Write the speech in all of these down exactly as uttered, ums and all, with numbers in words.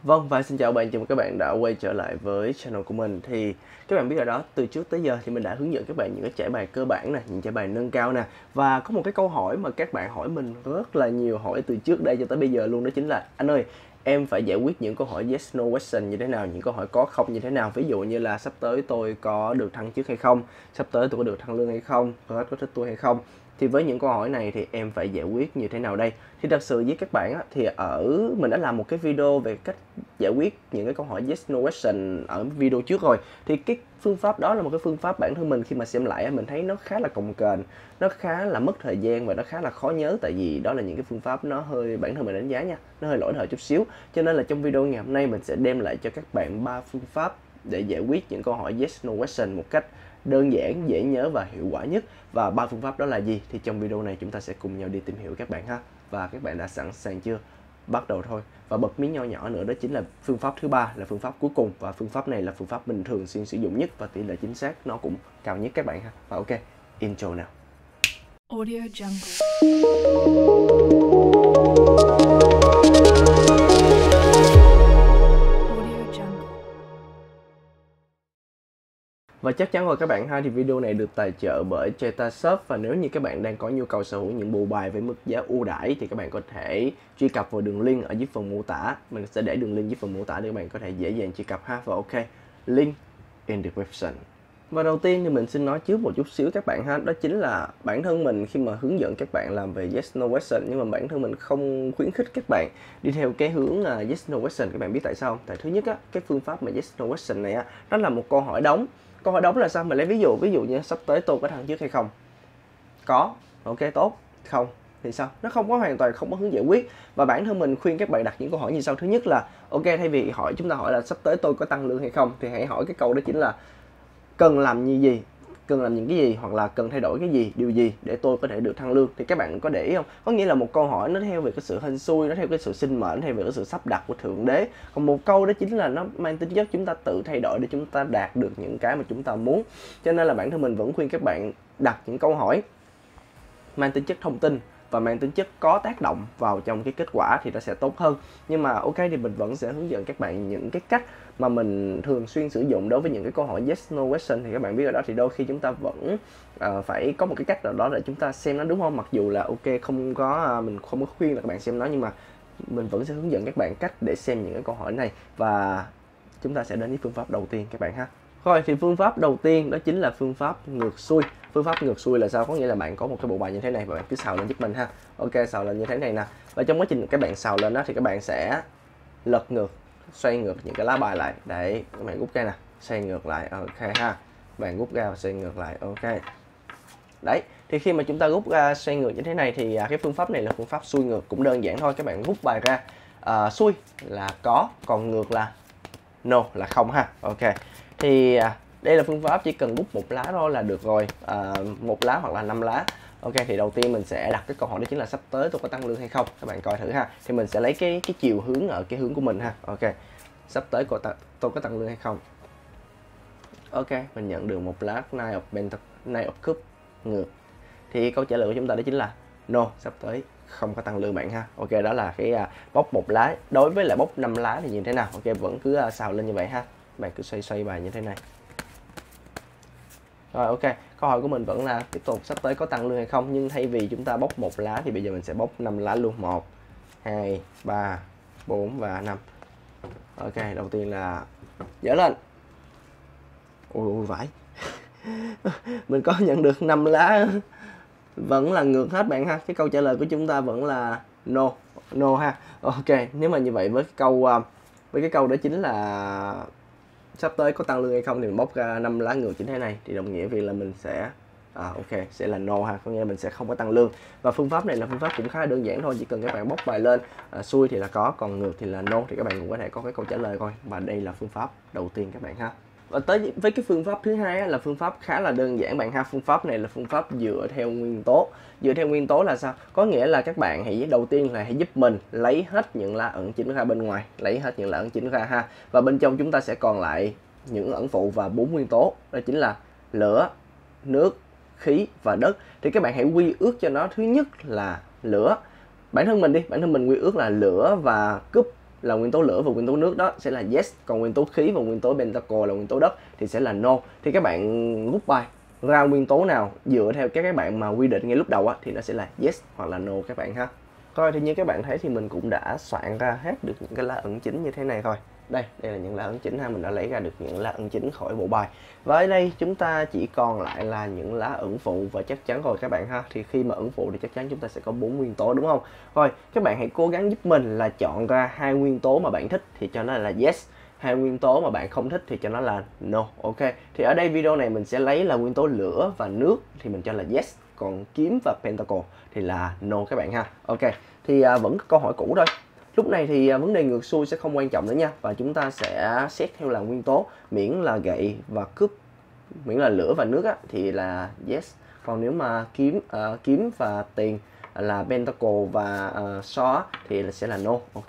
Vâng, và xin chào bạn, chào mừng các bạn đã quay trở lại với channel của mình. Thì các bạn biết rồi đó, từ trước tới giờ thì mình đã hướng dẫn các bạn những cái trải bài cơ bản nè, những trải bài nâng cao nè. Và có một cái câu hỏi mà các bạn hỏi mình rất là nhiều, hỏi từ trước đây cho tới bây giờ luôn, đó chính là: anh ơi, em phải giải quyết những câu hỏi yes no question như thế nào, những câu hỏi có không như thế nào. Ví dụ như là sắp tới tôi có được thăng chức hay không, sắp tới tôi có được thăng lương hay không, có có thích tôi hay không. Thì với những câu hỏi này thì em phải giải quyết như thế nào đây? Thì thật sự với các bạn á, thì ở mình đã làm một cái video về cách giải quyết những cái câu hỏi yes no question ở video trước rồi. Thì cái phương pháp đó là một cái phương pháp bản thân mình khi mà xem lại mình thấy nó khá là cồng kềnh, nó khá là mất thời gian và nó khá là khó nhớ, tại vì đó là những cái phương pháp nó hơi, bản thân mình đánh giá nha, nó hơi lỗi thời chút xíu. Cho nên là trong video ngày hôm nay mình sẽ đem lại cho các bạn ba phương pháp để giải quyết những câu hỏi yes no question một cách đơn giản, dễ nhớ và hiệu quả nhất. Và ba phương pháp đó là gì thì trong video này chúng ta sẽ cùng nhau đi tìm hiểu các bạn ha. Và các bạn đã sẵn sàng chưa? Bắt đầu thôi. Và bật mí nho nhỏ nữa, đó chính là phương pháp thứ ba, là phương pháp cuối cùng, và phương pháp này là phương pháp mình thường xuyên sử dụng nhất và tỷ lệ chính xác nó cũng cao nhất các bạn ha. Và ok, intro nào. Audio Jungle. Và chắc chắn rồi các bạn ha, thì video này được tài trợ bởi Jetashop. Và nếu như các bạn đang có nhu cầu sở hữu những bộ bài với mức giá ưu đãi thì các bạn có thể truy cập vào đường link ở dưới phần mô tả. Mình sẽ để đường link dưới phần mô tả để các bạn có thể dễ dàng truy cập ha. Và ok, link in the description. Và đầu tiên thì mình xin nói trước một chút xíu các bạn ha, đó chính là bản thân mình khi mà hướng dẫn các bạn làm về yes no question, nhưng mà bản thân mình không khuyến khích các bạn đi theo cái hướng uh, yes no question. Các bạn biết tại sao không? Tại thứ nhất á, cái phương pháp mà yes no question này á, đó là một câu hỏi đóng. Câu hỏi đóng là sao? Mình lấy ví dụ, ví dụ như sắp tới tôi có thăng chức hay không? Có, ok tốt. Không thì sao? Nó không có, hoàn toàn không có hướng giải quyết. Và bản thân mình khuyên các bạn đặt những câu hỏi như sau. Thứ nhất là ok, thay vì hỏi chúng ta hỏi là sắp tới tôi có tăng lương hay không, thì hãy hỏi cái câu đó chính là cần làm như gì, cần làm những cái gì, hoặc là cần thay đổi cái gì, điều gì để tôi có thể được thăng lương. Thì các bạn có để ý không? Có nghĩa là một câu hỏi nó theo về cái sự hên xui, nó theo cái sự sinh mệnh, theo về cái sự sắp đặt của Thượng Đế. Còn một câu đó chính là nó mang tính chất chúng ta tự thay đổi để chúng ta đạt được những cái mà chúng ta muốn. Cho nên là bản thân mình vẫn khuyên các bạn đặt những câu hỏi mang tính chất thông tin và mang tính chất có tác động vào trong cái kết quả thì nó sẽ tốt hơn. Nhưng mà ok, thì mình vẫn sẽ hướng dẫn các bạn những cái cách mà mình thường xuyên sử dụng đối với những cái câu hỏi yes no question. Thì các bạn biết ở đó, thì đôi khi chúng ta vẫn uh, phải có một cái cách nào đó để chúng ta xem nó đúng không. Mặc dù là ok, không có, uh, mình không có khuyên là các bạn xem nó, nhưng mà mình vẫn sẽ hướng dẫn các bạn cách để xem những cái câu hỏi này. Và chúng ta sẽ đến với phương pháp đầu tiên các bạn ha. Rồi, thì phương pháp đầu tiên đó chính là phương pháp ngược xuôi. Phương pháp ngược xuôi là sao? Có nghĩa là bạn có một cái bộ bài như thế này và bạn cứ xào lên giúp mình ha. Ok, xào lên như thế này nè. Và trong quá trình các bạn xào lên đó thì các bạn sẽ lật ngược, xoay ngược những cái lá bài lại. Đấy, các bạn rút ra nè, xoay ngược lại. Ok ha. Bạn rút ra và xoay ngược lại. Ok. Đấy, thì khi mà chúng ta rút ra xoay ngược như thế này thì cái phương pháp này là phương pháp xuôi ngược, cũng đơn giản thôi. Các bạn rút bài ra. À, xuôi là có, còn ngược là no, là không ha. Ok. Thì đây là phương pháp chỉ cần rút một lá thôi là được rồi, à, một lá hoặc là năm lá. Ok, thì đầu tiên mình sẽ đặt cái câu hỏi đó chính là sắp tới tôi có tăng lương hay không. Các bạn coi thử ha. Thì mình sẽ lấy cái cái chiều hướng ở cái hướng của mình ha. Ok, sắp tới tôi, tôi có tăng lương hay không. Ok, mình nhận được một lá Nine of Pentacles, Nine of Cups ngược. Thì câu trả lời của chúng ta đó chính là no, sắp tới không có tăng lương bạn ha. Ok, đó là cái uh, bóc một lá. Đối với lại bóc năm lá thì như thế nào? Ok, vẫn cứ uh, xào lên như vậy ha. Bạn cứ xoay xoay bài như thế này. Rồi ok, câu hỏi của mình vẫn là tiếp tục sắp tới có tăng lương hay không, nhưng thay vì chúng ta bóc một lá thì bây giờ mình sẽ bóc năm lá luôn. Một, hai, ba, bốn và năm. Ok, đầu tiên là dở lên. Ôi ôi vãi. Mình có nhận được năm lá vẫn là ngược hết bạn ha. Cái câu trả lời của chúng ta vẫn là no, no ha. Ok, nếu mà như vậy với cái câu với cái câu đó chính là sắp tới có tăng lương hay không thì mình bóc ra năm lá ngược như thế này, thì đồng nghĩa việc là mình sẽ à, ok sẽ là no ha, có nghĩa là mình sẽ không có tăng lương. Và phương pháp này là phương pháp cũng khá đơn giản thôi, chỉ cần các bạn bóc bài lên, à, xuôi thì là có, còn ngược thì là no, thì các bạn cũng có thể có cái câu trả lời thôi. Và đây là phương pháp đầu tiên các bạn ha. Và tới với cái phương pháp thứ hai á, là phương pháp khá là đơn giản bạn ha. Phương pháp này là phương pháp dựa theo nguyên tố. Dựa theo nguyên tố là sao? Có nghĩa là các bạn hãy đầu tiên là hãy giúp mình lấy hết những lá ẩn chính ra bên ngoài, lấy hết những lá ẩn chính ra ha. Và bên trong chúng ta sẽ còn lại những ẩn phụ và bốn nguyên tố, đó chính là lửa, nước, khí và đất. Thì các bạn hãy quy ước cho nó, thứ nhất là lửa. Bản thân mình đi, bản thân mình quy ước là lửa và cúp là nguyên tố lửa và nguyên tố nước đó sẽ là yes, còn nguyên tố khí và nguyên tố pentacle là nguyên tố đất thì sẽ là no. Thì các bạn rút bài ra nguyên tố nào dựa theo các các bạn mà quy định ngay lúc đầu á, thì nó sẽ là yes hoặc là no các bạn ha. Rồi thì như các bạn thấy thì mình cũng đã soạn ra hết được những cái lá ẩn chính như thế này thôi. Đây, đây là những lá ẩn chính ha, mình đã lấy ra được những lá ẩn chính khỏi bộ bài. Và ở đây chúng ta chỉ còn lại là những lá ẩn phụ và chắc chắn rồi các bạn ha. Thì khi mà ẩn phụ thì chắc chắn chúng ta sẽ có bốn nguyên tố đúng không? Rồi, các bạn hãy cố gắng giúp mình là chọn ra hai nguyên tố mà bạn thích thì cho nó là yes, hai nguyên tố mà bạn không thích thì cho nó là no. Ok. Thì ở đây video này mình sẽ lấy là nguyên tố lửa và nước thì mình cho là yes, còn kiếm và pentacle thì là no các bạn ha. Ok. Thì à, vẫn câu hỏi cũ thôi. Lúc này thì à, vấn đề ngược xuôi sẽ không quan trọng nữa nha, và chúng ta sẽ xét theo là nguyên tố, miễn là gậy và cúp, miễn là lửa và nước á, thì là yes. Còn nếu mà kiếm uh, kiếm và tiền là pentacle và uh, so thì là sẽ là no. Ok.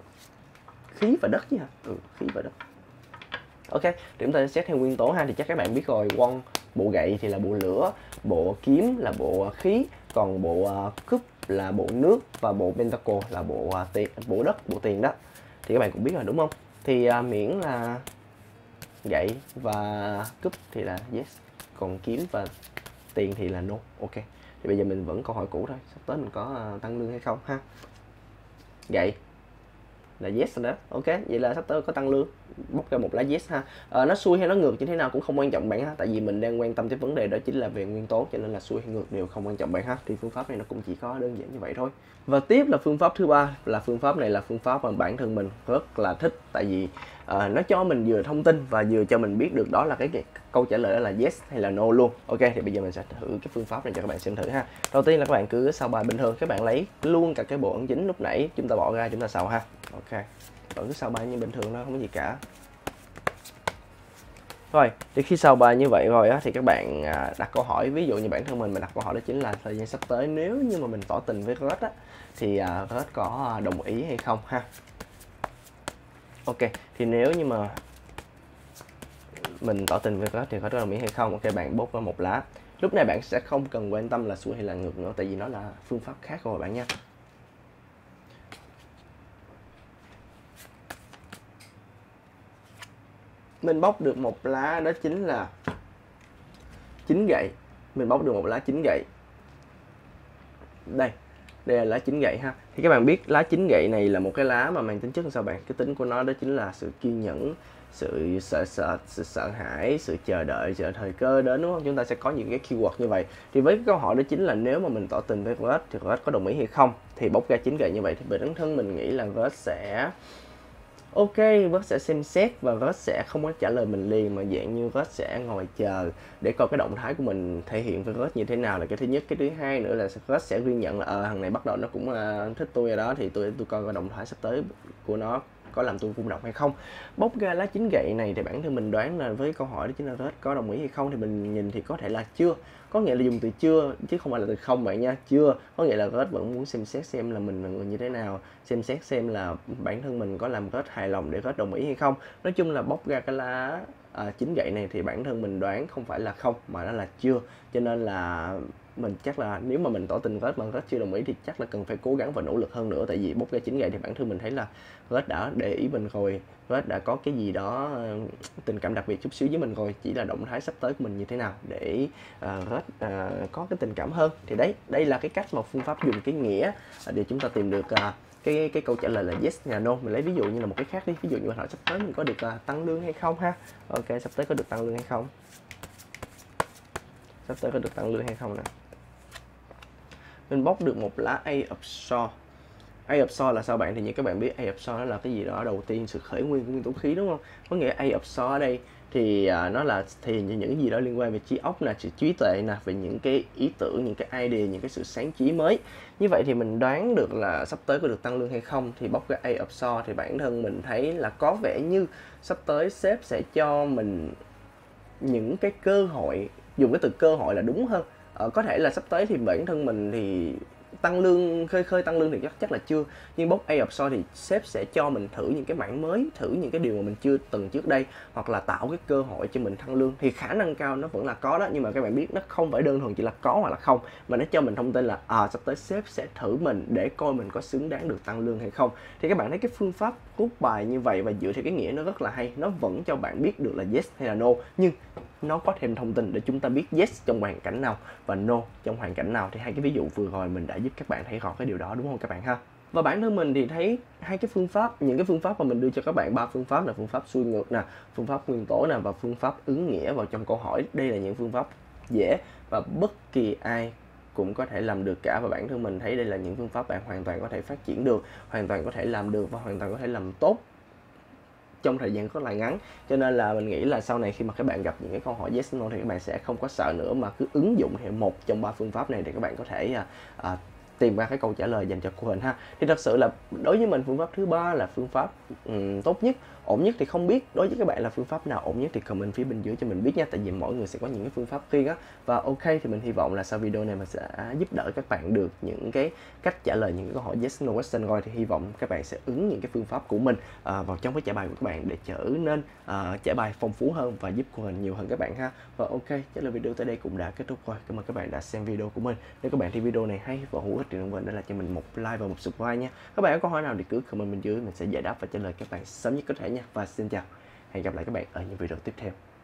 Khí và đất chứ hả? Ừ, khí và đất. Ok, thì chúng ta sẽ xét theo nguyên tố ha, thì chắc các bạn biết rồi, quân bộ gậy thì là bộ lửa, bộ kiếm là bộ khí, còn bộ uh, cúp là bộ nước và bộ pentacle là bộ uh, tiền, bộ đất, bộ tiền đó. Thì các bạn cũng biết rồi đúng không? Thì uh, miễn là gậy và cúp thì là yes, còn kiếm và tiền thì là no. Ok. Thì bây giờ mình vẫn câu hỏi cũ thôi, sắp tới mình có uh, tăng lương hay không ha. Gậy là yes rồi đó. Ok, vậy là sắp tới có tăng lương, bóc ra một lá yes ha. À, nó xuôi hay nó ngược như thế nào cũng không quan trọng bạn ha, tại vì mình đang quan tâm tới vấn đề đó chính là về nguyên tố, cho nên là xuôi hay ngược đều không quan trọng bạn ha. Thì phương pháp này nó cũng chỉ có đơn giản như vậy thôi. Và tiếp là phương pháp thứ ba, là phương pháp này là phương pháp mà bản thân mình rất là thích, tại vì à, nó cho mình vừa thông tin và vừa cho mình biết được đó là cái, cái câu trả lời đó là yes hay là no luôn. Ok, thì bây giờ mình sẽ thử cái phương pháp này cho các bạn xem thử ha. Đầu tiên là các bạn cứ sao bài bình thường, các bạn lấy luôn cả cái bộ ấn chính lúc nãy chúng ta bỏ ra chúng ta xào ha. Ok, vẫn cứ sao bài như bình thường đó, không có gì cả. Rồi, thì khi sao bài như vậy rồi á, thì các bạn à, đặt câu hỏi, ví dụ như bản thân mình mình đặt câu hỏi đó chính là thời gian sắp tới nếu như mà mình tỏ tình với Red á, thì à, Red có đồng ý hay không ha. Ok, thì nếu như mà mình tỏ tình với Red thì Red có đồng ý hay không. Ok, bạn bốc ra một lá. Lúc này bạn sẽ không cần quan tâm là xuôi hay là ngược nữa, tại vì nó là phương pháp khác rồi bạn nha. Mình bóc được một lá đó chính là chín gậy. Mình bóc được một lá chín gậy. Đây, đây là lá chín gậy ha. Thì các bạn biết lá chín gậy này là một cái lá mà mang tính chất làm sao bạn? Cái tính của nó đó chính là sự kiên nhẫn, sự sợ sợ, sự sợ hãi, sự chờ đợi, chờ thời cơ đến đúng không? Chúng ta sẽ có những cái keyword như vậy. Thì với cái câu hỏi đó chính là nếu mà mình tỏ tình với Red thì Red có đồng ý hay không? Thì bóc ra chín gậy như vậy thì bản thân mình nghĩ là Red sẽ ok, Red sẽ xem xét và Red sẽ không có trả lời mình liền, mà dạng như Red sẽ ngồi chờ để coi cái động thái của mình thể hiện với Red như thế nào là cái thứ nhất. Cái thứ hai nữa là Red sẽ ghi nhận là ờ à, thằng này bắt đầu nó cũng uh, thích tôi rồi đó, thì tôi tôi coi cái động thái sắp tới của nó có làm tôi rung động hay không. Bóc ra lá chín gậy này thì bản thân mình đoán là với câu hỏi đó chính là Red có đồng ý hay không, thì mình nhìn thì có thể là chưa, có nghĩa là dùng từ chưa chứ không phải là từ không bạn nha. Chưa có nghĩa là Red vẫn muốn xem xét xem là mình là người như thế nào, xem xét xem là bản thân mình có làm Red hài lòng để Red đồng ý hay không. Nói chung là bóc ra cái lá à, chín gậy này thì bản thân mình đoán không phải là không mà nó là chưa, cho nên là mình chắc là nếu mà mình tỏ tình Red mà Red chưa đồng ý thì chắc là cần phải cố gắng và nỗ lực hơn nữa, tại vì bóc ra chín gậy thì bản thân mình thấy là Red đã để ý mình rồi, Red đã có cái gì đó tình cảm đặc biệt chút xíu với mình rồi, chỉ là động thái sắp tới của mình như thế nào để uh, Red uh, có cái tình cảm hơn. Thì đấy, đây là cái cách mà phương pháp dùng cái nghĩa để chúng ta tìm được uh, cái cái câu trả lời là yes hay no. Mình lấy ví dụ như là một cái khác đi, ví dụ như hỏi sắp tới mình có được uh, tăng lương hay không ha. Ok, sắp tới có được tăng lương hay không, sắp tới có được tăng lương hay không nè. Mình bóc được một lá A of Swords. A of Swords là sao bạn? Thì như các bạn biết A of Swords nó là cái gì đó đầu tiên, sự khởi nguyên của nguyên tố khí đúng không? Có nghĩa A of Swords ở đây thì à, nó là thì những gì đó liên quan về trí óc nè, sự trí tuệ nè, về những cái ý tưởng, những cái idea, những cái sự sáng trí mới. Như vậy thì mình đoán được là sắp tới có được tăng lương hay không. Thì bóc ra A of Swords thì bản thân mình thấy là có vẻ như sắp tới sếp sẽ cho mình những cái cơ hội, dùng cái từ cơ hội là đúng hơn. Ờ, có thể là sắp tới thì bản thân mình thì tăng lương khơi khơi tăng lương thì chắc chắc là chưa, nhưng box A Absorb thì sếp sẽ cho mình thử những cái mảng mới, thử những cái điều mà mình chưa từng trước đây, hoặc là tạo cái cơ hội cho mình thăng lương. Thì khả năng cao nó vẫn là có đó, nhưng mà các bạn biết nó không phải đơn thuần chỉ là có hoặc là không, mà nó cho mình thông tin là à sắp tới sếp sẽ thử mình để coi mình có xứng đáng được tăng lương hay không. Thì các bạn thấy cái phương pháp rút bài như vậy và dựa theo cái nghĩa nó rất là hay, nó vẫn cho bạn biết được là yes hay là no, nhưng nó có thêm thông tin để chúng ta biết yes trong hoàn cảnh nào và no trong hoàn cảnh nào. Thì hai cái ví dụ vừa rồi mình đã giúp các bạn thấy rõ cái điều đó, đúng không các bạn ha? Và bản thân mình thì thấy hai cái phương pháp, những cái phương pháp mà mình đưa cho các bạn, ba phương pháp là phương pháp xuôi ngược nè, phương pháp nguyên tố nè và phương pháp ứng nghĩa vào trong câu hỏi. Đây là những phương pháp dễ và bất kỳ ai cũng có thể làm được cả, và bản thân mình thấy đây là những phương pháp bạn hoàn toàn có thể phát triển được, hoàn toàn có thể làm được và hoàn toàn có thể làm tốt trong thời gian rất là ngắn. Cho nên là mình nghĩ là sau này khi mà các bạn gặp những cái câu hỏi yes no thì các bạn sẽ không có sợ nữa, mà cứ ứng dụng theo một trong ba phương pháp này để các bạn có thể à, à, tìm ra cái câu trả lời dành cho của mình ha. Thì thật sự là đối với mình phương pháp thứ ba là phương pháp um, tốt nhất, ổn nhất thì không biết đối với các bạn là phương pháp nào ổn nhất thì comment phía bên dưới cho mình biết nha, tại vì mỗi người sẽ có những cái phương pháp riêng á. Và ok, thì mình hy vọng là sau video này mình sẽ giúp đỡ các bạn được những cái cách trả lời những cái câu hỏi yes no question rồi, thì hy vọng các bạn sẽ ứng những cái phương pháp của mình à, vào trong cái trả bài của các bạn để trở nên à, trả bài phong phú hơn và giúp của mình nhiều hơn các bạn ha. Và ok, chắc là video tới đây cũng đã kết thúc rồi. Cảm ơn các bạn đã xem video của mình. Nếu các bạn thấy video này hay và hữu ích thì đừng quên để lại cho mình một like và một subscribe nha. Các bạn có câu hỏi nào thì cứ comment bên dưới, mình sẽ giải đáp và trả lời các bạn sớm nhất có thể nha. Và xin chào, hẹn gặp lại các bạn ở những video tiếp theo.